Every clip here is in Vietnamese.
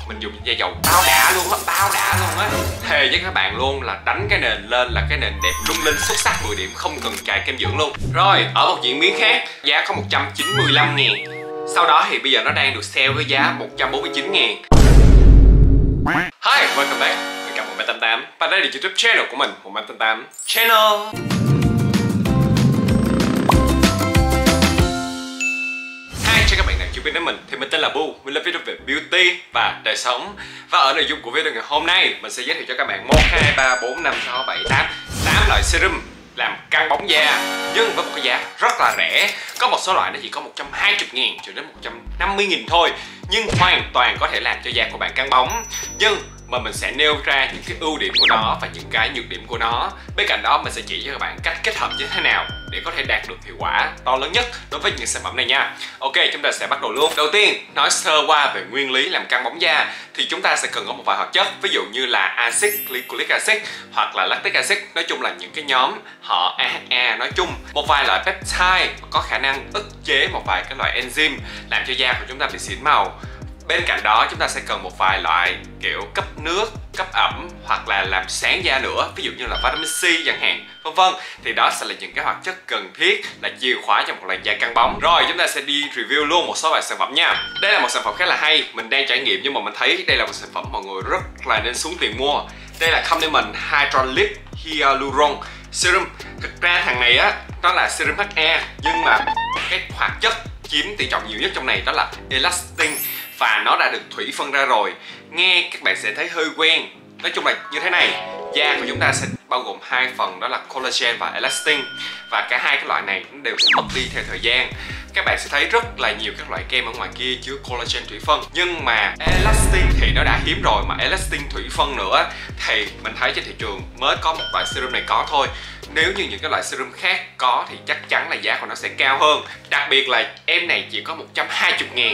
mình dùng da dầu bao đã luôn á, bao đã luôn á. Thề với các bạn luôn là đánh cái nền lên là cái nền đẹp lung linh xuất sắc 10 điểm, không cần cài kem dưỡng luôn. Rồi, ở một diễn biến khác, giá có 195.000. Sau đó thì bây giờ nó đang được sale với giá 149.000. Hi, welcome back. Mình gặp 1888 và đây là YouTube channel của mình, 1888 Channel. Cho các bạn nào chưa biết đến mình thì mình tên là Bu, mình làm video về beauty và đời sống. Và ở nội dung của video ngày hôm nay mình sẽ giới thiệu cho các bạn 1, 2, 3, 4, 5, 6, 7, 8 loại serum làm căng bóng da nhưng với một cái giá rất là rẻ. Có một số loại nó chỉ có 120.000 cho đến 150.000 thôi, nhưng hoàn toàn có thể làm cho da của bạn căng bóng. Nhưng mà mình sẽ nêu ra những cái ưu điểm của nó và những cái nhược điểm của nó. Bên cạnh đó mình sẽ chỉ cho các bạn cách kết hợp như thế nào để có thể đạt được hiệu quả to lớn nhất đối với những sản phẩm này nha. Ok, chúng ta sẽ bắt đầu luôn. Đầu tiên, nói sơ qua về nguyên lý làm căng bóng da thì chúng ta sẽ cần có một vài hoạt chất, ví dụ như là axit glycolic acid hoặc là lactic acid, nói chung là những cái nhóm họ AHA nói chung. Một vài loại peptide có khả năng ức chế một vài cái loại enzyme làm cho da của chúng ta bị xỉn màu. Bên cạnh đó chúng ta sẽ cần một vài loại kiểu cấp nước, cấp ẩm hoặc là làm sáng da nữa, ví dụ như là vitamin C chẳng hạn, vân vân. Thì đó sẽ là những cái hoạt chất cần thiết, là chìa khóa cho một làn da căng bóng. Rồi chúng ta sẽ đi review luôn một số loại sản phẩm nha. Đây là một sản phẩm khá là hay, mình đang trải nghiệm nhưng mà mình thấy đây là một sản phẩm mọi người rất là nên xuống tiền mua. Đây là Complement Hydraulic Hyaluron Serum. Thực ra thằng này á, nó là serum HA nhưng mà cái hoạt chất chiếm tỷ trọng nhiều nhất trong này đó là elastin. Và nó đã được thủy phân ra rồi. Nghe các bạn sẽ thấy hơi quen. Nói chung là như thế này, da của chúng ta sẽ bao gồm hai phần, đó là collagen và elastin. Và cả hai cái loại này nó đều sẽ mất đi theo thời gian. Các bạn sẽ thấy rất là nhiều các loại kem ở ngoài kia chứa collagen thủy phân, nhưng mà elastin thì nó đã hiếm rồi, mà elastin thủy phân nữa thì mình thấy trên thị trường mới có một loại serum này có thôi. Nếu như những cái loại serum khác có thì chắc chắn là giá của nó sẽ cao hơn. Đặc biệt là em này chỉ có 120.000.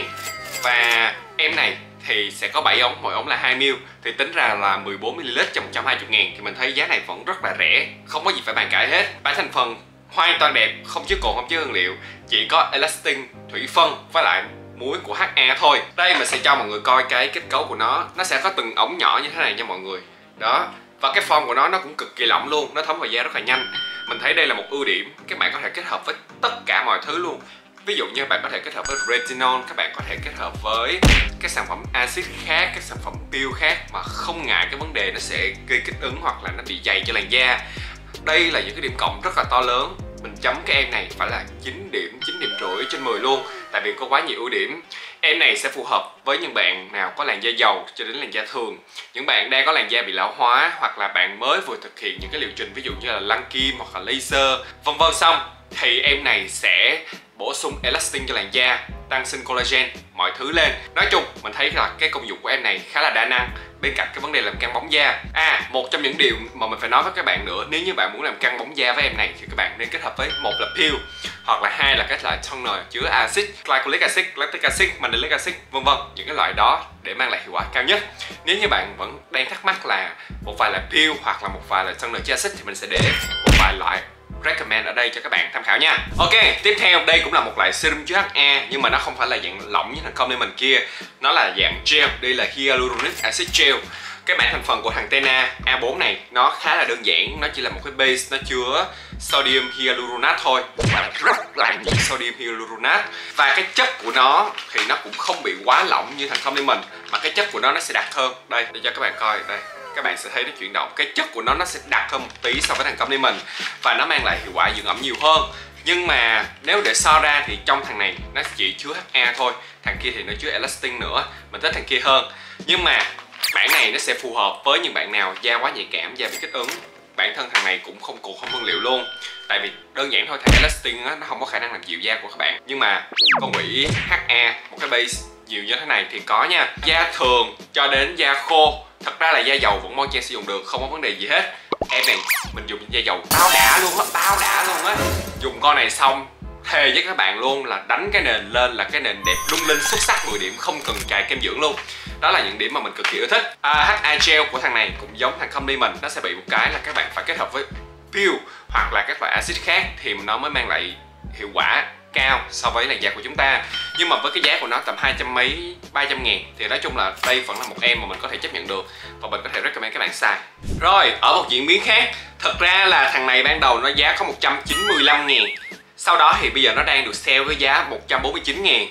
Và em này thì sẽ có 7 ống, mỗi ống là 2ml, thì tính ra là 14ml cho 120.000 thì mình thấy giá này vẫn rất là rẻ, không có gì phải bàn cãi hết. Bảng thành phần hoàn toàn đẹp, không chứa cồn, không chứa hương liệu, chỉ có elastin, thủy phân với lại muối của HA thôi. Đây mình sẽ cho mọi người coi cái kết cấu của nó sẽ có từng ống nhỏ như thế này nha mọi người. Đó, và cái form của nó cũng cực kỳ lỏng luôn, nó thấm vào da rất là nhanh. Mình thấy đây là một ưu điểm, các bạn có thể kết hợp với tất cả mọi thứ luôn. Ví dụ như bạn có thể kết hợp với retinol, các bạn có thể kết hợp với các sản phẩm axit khác, các sản phẩm peel khác mà không ngại cái vấn đề nó sẽ gây kích ứng hoặc là nó bị dày cho làn da. Đây là những cái điểm cộng rất là to lớn. Mình chấm cái em này phải là 9 điểm, 9,5 điểm trên 10 luôn. Tại vì có quá nhiều ưu điểm. Em này sẽ phù hợp với những bạn nào có làn da dầu cho đến làn da thường, những bạn đang có làn da bị lão hóa, hoặc là bạn mới vừa thực hiện những cái liệu trình ví dụ như là lăn kim hoặc là laser vân vân xong, thì em này sẽ bổ sung elastin cho làn da, tăng sinh collagen, mọi thứ lên. Nói chung mình thấy là cái công dụng của em này khá là đa năng bên cạnh cái vấn đề làm căng bóng da. Một trong những điều mà mình phải nói với các bạn nữa, nếu như bạn muốn làm căng bóng da với em này thì các bạn nên kết hợp với một là peel hoặc là hai là các loại toner chứa axit glycolic acid, lactic acid, mandelic acid vân vân, những cái loại đó để mang lại hiệu quả cao nhất. Nếu như bạn vẫn đang thắc mắc là một vài là peel hoặc là một vài là toner chứa axit thì mình sẽ để một vài loại recommend ở đây cho các bạn tham khảo nha. Ok, tiếp theo đây cũng là một loại serum chứa HA nhưng mà nó không phải là dạng lỏng như thằng Complement kia, nó là dạng gel. Đây là hyaluronic acid gel. Cái bảng thành phần của thằng Tena A4 này nó khá là đơn giản, nó chỉ là một cái base, nó chứa sodium hyaluronate thôi, và rất là nhiều sodium hyaluronate. Và cái chất của nó thì nó cũng không bị quá lỏng như thằng Complement, mà cái chất của nó sẽ đặc hơn. Đây, để cho các bạn coi đây. Các bạn sẽ thấy nó chuyển động, cái chất của nó sẽ đặc hơn một tí so với thằng Complement và nó mang lại hiệu quả dưỡng ẩm nhiều hơn. Nhưng mà nếu để so ra thì trong thằng này nó chỉ chứa HA thôi, thằng kia thì nó chứa elastin nữa, mình thích thằng kia hơn. Nhưng mà bản này nó sẽ phù hợp với những bạn nào da quá nhạy cảm, da bị kích ứng. Bản thân thằng này cũng không cồn, không hương liệu luôn. Tại vì đơn giản thôi, thằng elastin nó không có khả năng làm dịu da của các bạn. Nhưng mà con quỷ HA, một cái base nhiều như thế này thì có nha. Da thường cho đến da khô, thật ra là da dầu vẫn bon chen sử dụng được, không có vấn đề gì hết. Em này mình dùng da dầu bao đã luôn á, bao đã luôn á. Dùng con này xong thề với các bạn luôn là đánh cái nền lên là cái nền đẹp lung linh xuất sắc 10 điểm, không cần cài kem dưỡng luôn. Đó là những điểm mà mình cực kỳ ưa thích. HA gel của thằng này cũng giống thằng Complement, nó sẽ bị một cái là các bạn phải kết hợp với peel hoặc là các loại axit khác thì nó mới mang lại hiệu quả cao so với làn da của chúng ta. Nhưng mà với cái giá của nó tầm 200 mấy 300 ngàn thì nói chung là đây vẫn là một em mà mình có thể chấp nhận được và mình có thể recommend các bạn xài. Rồi, ở một diễn biến khác, thật ra là thằng này ban đầu nó giá có 195 ngàn, sau đó thì bây giờ nó đang được sale với giá 149 ngàn.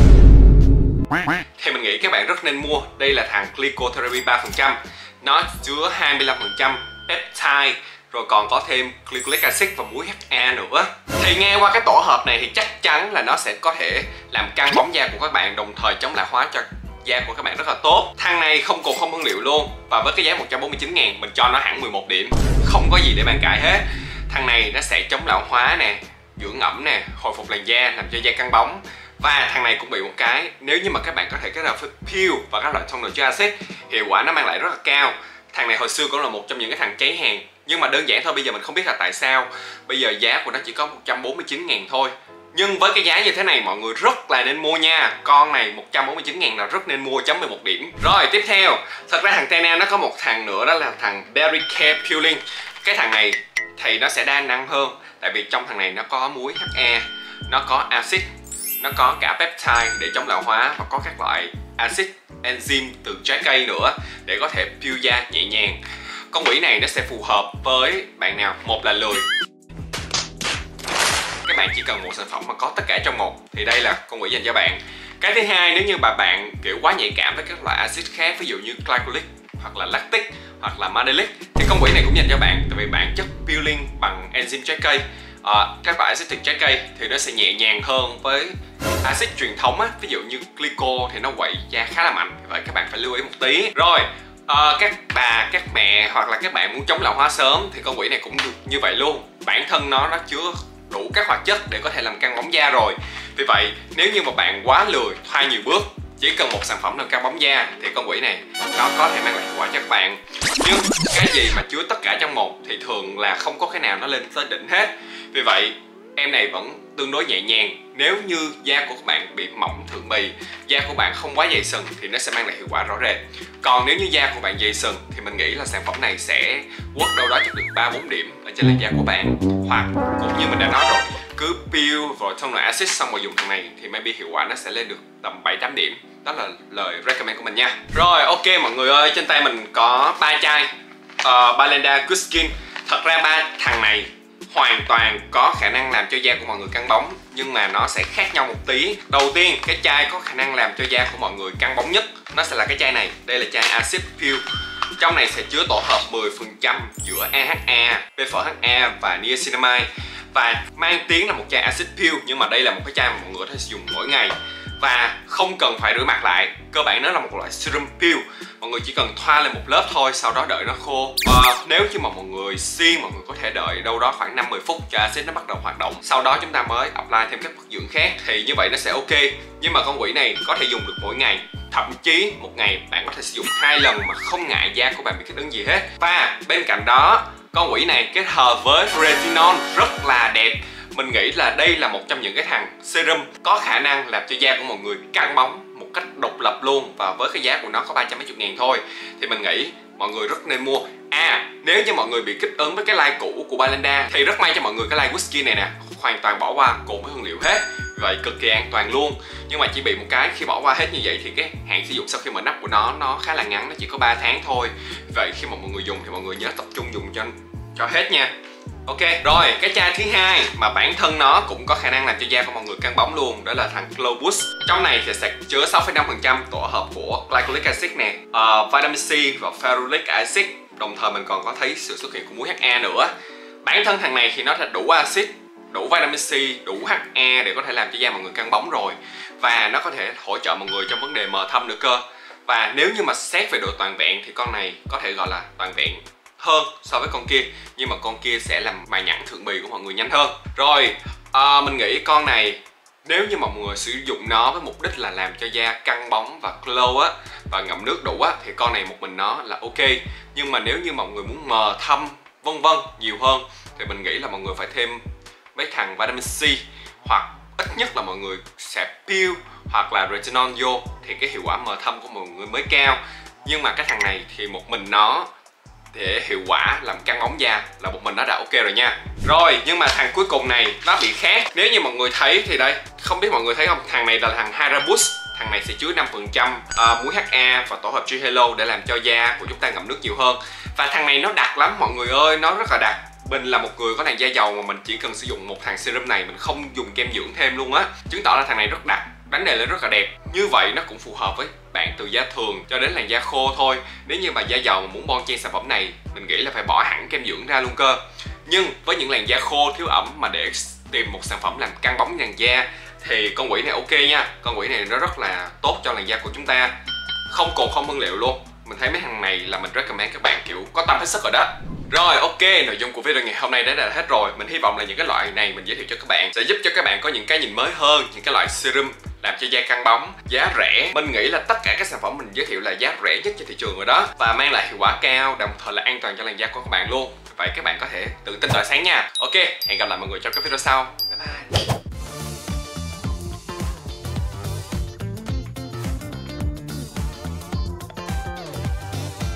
Thì mình nghĩ các bạn rất nên mua. Đây là thằng Glycotherapy 3%. Nó chứa 25% peptide, rồi còn có thêm glycolic acid và muối HA nữa. Thì nghe qua cái tổ hợp này thì chắc chắn là nó sẽ có thể làm căng bóng da của các bạn, đồng thời chống lão hóa cho da của các bạn rất là tốt. Thằng này không cồn không hương liệu luôn, và với cái giá 149 ngàn mình cho nó hẳn 11 điểm. Không có gì để bàn cãi hết. Thằng này nó sẽ chống lão hóa nè, dưỡng ẩm nè, hồi phục làn da, làm cho da căng bóng. Và thằng này cũng bị một cái, nếu như mà các bạn có thể kết hợp với peel và các loại toner cho acid, hiệu quả nó mang lại rất là cao. Thằng này hồi xưa cũng là một trong những cái thằng cháy hàng, nhưng mà đơn giản thôi, bây giờ mình không biết là tại sao bây giờ giá của nó chỉ có 149 ngàn thôi. Nhưng với cái giá như thế này mọi người rất là nên mua nha. Con này 149 ngàn là rất nên mua, chấm 11 điểm. Rồi tiếp theo, thật ra thằng Tena nó có một thằng nữa, đó là thằng Berry Care Peeling. Cái thằng này thì nó sẽ đa năng hơn, tại vì trong thằng này nó có muối HA, nó có acid, nó có cả peptide để chống lão hóa, và có các loại acid enzyme từ trái cây nữa để có thể peel da nhẹ nhàng. Con quỷ này nó sẽ phù hợp với bạn nào? Một là lười, các bạn chỉ cần một sản phẩm mà có tất cả trong một thì đây là con quỷ dành cho bạn. Cái thứ hai, nếu như bạn kiểu quá nhạy cảm với các loại axit khác, ví dụ như glycolic hoặc là lactic hoặc là mandelic, thì con quỷ này cũng dành cho bạn, tại vì bản chất peeling bằng enzyme trái cây. Các loại axit từ trái cây thì nó sẽ nhẹ nhàng hơn với axit truyền thống á, ví dụ như glyco thì nó quậy da khá là mạnh, vậy các bạn phải lưu ý một tí. Rồi các bà, các mẹ hoặc là các bạn muốn chống lão hóa sớm thì con quỷ này cũng được như vậy luôn. Bản thân nó chứa đủ các hoạt chất để có thể làm căng bóng da rồi. Vì vậy nếu như mà bạn quá lười, thoai nhiều bước, chỉ cần một sản phẩm làm căng bóng da thì con quỷ này nó có thể mang lại hiệu quả cho các bạn. Nhưng cái gì mà chứa tất cả trong một thì thường là không có cái nào nó lên tới đỉnh hết. Vì vậy em này vẫn tương đối nhẹ nhàng. Nếu như da của các bạn bị mỏng thượng bì, da của bạn không quá dày sừng thì nó sẽ mang lại hiệu quả rõ rệt. Còn nếu như da của bạn dày sừng thì mình nghĩ là sản phẩm này sẽ quất đâu đó chắc được 3-4 điểm ở trên làn da của bạn. Hoặc cũng như mình đã nói rồi, cứ peel rồi toner acid xong rồi dùng thằng này thì maybe hiệu quả nó sẽ lên được tầm 7-8 điểm. Đó là lời recommend của mình nha. Rồi ok mọi người ơi, trên tay mình có 3 chai Balenda Good Skin. Thật ra 3 thằng này hoàn toàn có khả năng làm cho da của mọi người căng bóng, nhưng mà nó sẽ khác nhau một tí. Đầu tiên, cái chai có khả năng làm cho da của mọi người căng bóng nhất nó sẽ là cái chai này. Đây là chai Acid Peel. Trong này sẽ chứa tổ hợp 10% giữa AHA, PFHA và niacinamide, và mang tiếng là một chai Acid Peel, nhưng mà đây là một cái chai mà mọi người có thể sử dụng mỗi ngày và không cần phải rửa mặt lại. Cơ bản nó là một loại serum peel, mọi người chỉ cần thoa lên một lớp thôi, sau đó đợi nó khô. Nếu như mà mọi người siêng, mọi người có thể đợi đâu đó khoảng 5-10 phút cho axit nó bắt đầu hoạt động, sau đó chúng ta mới apply thêm các vật dưỡng khác, thì như vậy nó sẽ ok. Nhưng mà con quỷ này có thể dùng được mỗi ngày, thậm chí một ngày bạn có thể sử dụng 2 lần mà không ngại da của bạn bị kích ứng gì hết. Và bên cạnh đó, con quỷ này kết hợp với retinol rất là đẹp. Mình nghĩ là đây là một trong những cái thằng serum có khả năng làm cho da của mọi người căng bóng một cách độc lập luôn, và với cái giá của nó có 300 mấy ngàn thôi thì mình nghĩ mọi người rất nên mua. Nếu như mọi người bị kích ứng với cái line cũ của Balenda thì rất may cho mọi người cái line Whisky này nè, hoàn toàn bỏ qua cùng với hương liệu hết, vậy cực kỳ an toàn luôn. Nhưng mà chỉ bị một cái, khi bỏ qua hết như vậy thì cái hạn sử dụng sau khi mở nắp của nó khá là ngắn, nó chỉ có 3 tháng thôi. Vậy khi mà mọi người dùng thì mọi người nhớ tập trung dùng cho hết nha. Ok, rồi cái chai thứ hai mà bản thân nó cũng có khả năng làm cho da của mọi người căng bóng luôn, đó là thằng Glow Boost. Trong này thì sẽ chứa 6,5% tổ hợp của glycolic acid nè, vitamin C và ferulic acid. Đồng thời mình còn có thấy sự xuất hiện của muối HA nữa. Bản thân thằng này thì nó là đủ acid, đủ vitamin C, đủ HA để có thể làm cho da mọi người căng bóng rồi, và nó có thể hỗ trợ mọi người trong vấn đề mờ thâm nữa cơ. Và nếu như mà xét về độ toàn vẹn thì con này có thể gọi là toàn vẹn hơn so với con kia, nhưng mà con kia sẽ làm mài nhẵn thượng bì của mọi người nhanh hơn. Rồi mình nghĩ con này nếu như mà mọi người sử dụng nó với mục đích là làm cho da căng bóng và glow á, và ngậm nước đủ á, thì con này một mình nó là ok. Nhưng mà nếu như mọi người muốn mờ thâm vân vân nhiều hơn thì mình nghĩ là mọi người phải thêm mấy thằng vitamin C, hoặc ít nhất là mọi người sẽ peel hoặc là retinol vô thì cái hiệu quả mờ thâm của mọi người mới cao. Nhưng mà cái thằng này thì một mình nó để hiệu quả làm căng bóng da là một mình nó đã ok rồi nha. Rồi, nhưng mà thằng cuối cùng này nó bị khác. Nếu như mọi người thấy thì đây, không biết mọi người thấy không, thằng này là thằng Hydra Boost. Thằng này sẽ chứa 5% muối HA và tổ hợp G Hello để làm cho da của chúng ta ngậm nước nhiều hơn. Và thằng này nó đặc lắm mọi người ơi, nó rất là đặc. Mình là một người có làn da dầu mà mình chỉ cần sử dụng một thằng serum này, mình không dùng kem dưỡng thêm luôn á, chứng tỏ là thằng này rất đặc, đánh đề lên rất là đẹp. Như vậy nó cũng phù hợp với bạn từ da thường cho đến làn da khô thôi. Nếu như mà da dầu mà muốn bon chen sản phẩm này, mình nghĩ là phải bỏ hẳn kem dưỡng ra luôn cơ. Nhưng với những làn da khô thiếu ẩm mà để tìm một sản phẩm làm căng bóng làn da thì con quỷ này ok nha. Con quỷ này nó rất là tốt cho làn da của chúng ta, không cồn không hương liệu luôn. Mình thấy mấy thằng này là mình recommend các bạn kiểu có tâm hết sức rồi đó. Rồi ok, nội dung của video ngày hôm nay đã hết rồi. Mình hy vọng là những cái loại này mình giới thiệu cho các bạn sẽ giúp cho các bạn có những cái nhìn mới hơn, những cái loại serum làm cho da căng bóng, giá rẻ. Mình nghĩ là tất cả các sản phẩm mình giới thiệu là giá rẻ nhất trên thị trường rồi đó, và mang lại hiệu quả cao, đồng thời là an toàn cho làn da của các bạn luôn. Vậy các bạn có thể tự tin tỏa sáng nha. Ok, hẹn gặp lại mọi người trong các video sau. Bye bye.